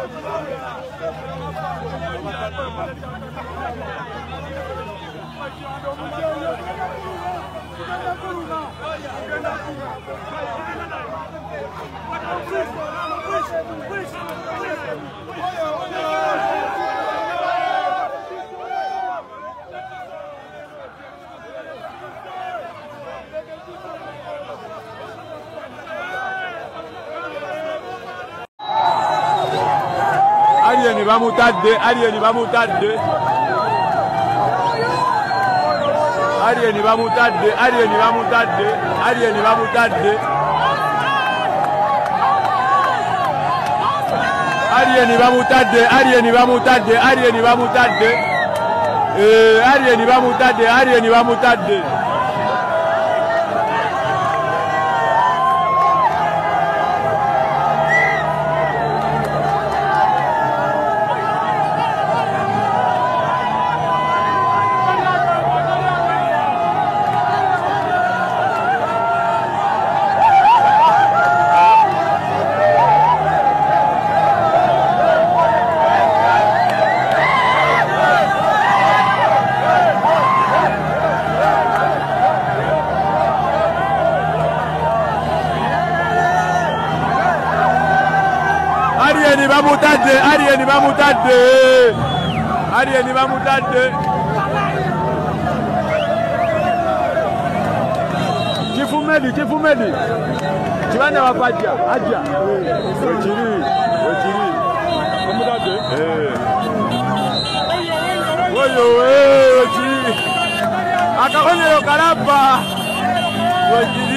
Arieni bamutadde, Arieni bamutadde. Arieni bamutadde, Arieni bamutadde, Arieni bamutadde. Arieni bamutadde, Arieni bamutadde, Arieni bamutadde. Arieni bamutadde, Arieni bamutadde. Arieni bamutadde, Arieni bamutadde. Arieni bamutadde. Kifumedi, kifumedi. Kibanda wapajja, ajja. Wekiri, wekiri. Bamutadde. Oyo, wekiri. Akabonero kalaba. Wekiri.